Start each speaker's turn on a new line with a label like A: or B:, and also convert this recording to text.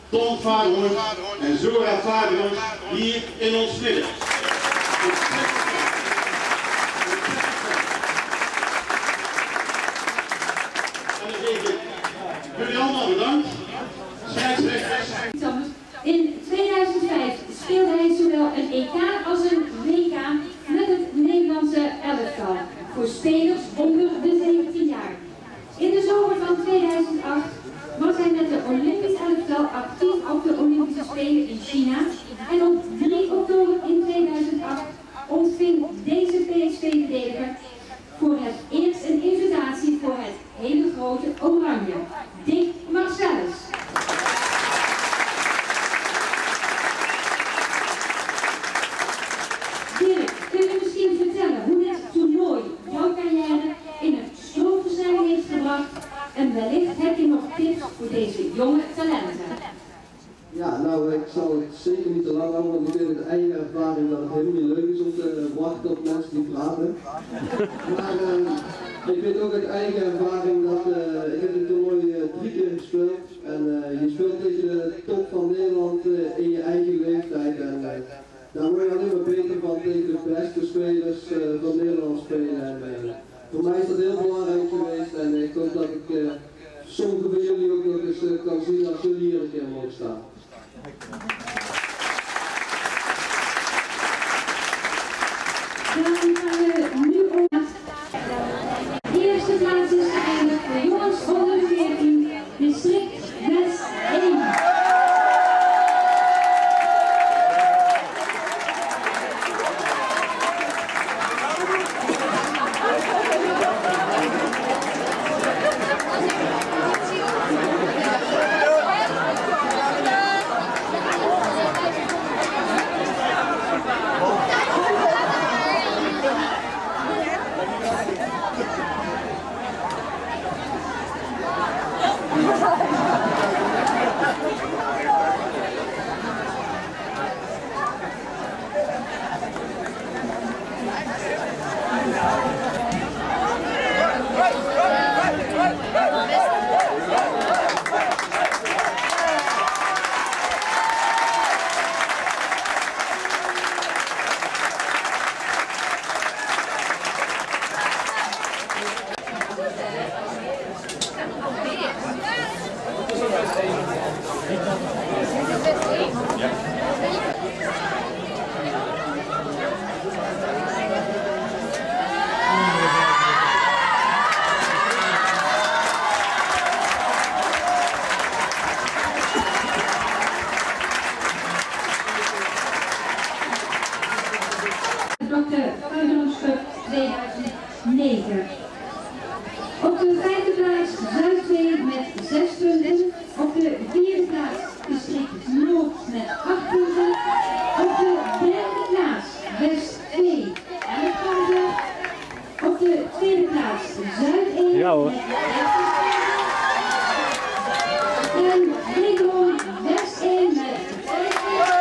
A: Tom Vaderhorst en Zora Vaderhorst hier in ons midden. Jullie allemaal bedankt. Scheidsrechters.
B: In 2005 speelde hij zowel een EK als een WK met het Nederlandse elftal voor spelers onder de 17 jaar. In de zomer van 2008 was hij met de Olympisch elftal actief op de Olympische Spelen in China en op 3 oktober in 2008 ontving deze PSV-verdediger voor het eerst een invitatie voor het hele grote Oranje, Dick Marcellus. Dirk, kun je misschien vertellen hoe dit toernooi jouw carrière in een stroomversnelling heeft gebracht en wellicht heb je nog tips voor deze jonge talenten?
C: Ja, nou, ik zal het zeker niet te lang houden, want ik weet uit eigen ervaring dat het helemaal niet leuk is om te wachten op mensen die praten. Maar ik weet ook uit eigen ervaring dat ik heb het toernooi 3 keer gespeeld en je speelt tegen de top van Nederland in je eigen leeftijd en daar word je alleen maar beter van tegen de beste spelers van Nederland spelen. En, voor mij is dat heel belangrijk geweest en ik hoop dat ik sommige van jullie ook nog eens kan zien als jullie hier een keer mogen staan.
B: Dan gaan we nu op. De eerste plaats is geëindigd voor jongens onder 14, district West 1. Op de 5e plaats Zuid 2 met 6 punten. Op de 4e plaats district Noord met 8 punten. Op de 3e plaats West 2 11 punten. Op de 2e plaats Zuid 1 met 13 punten. En Brigron West 1 met 5 punten.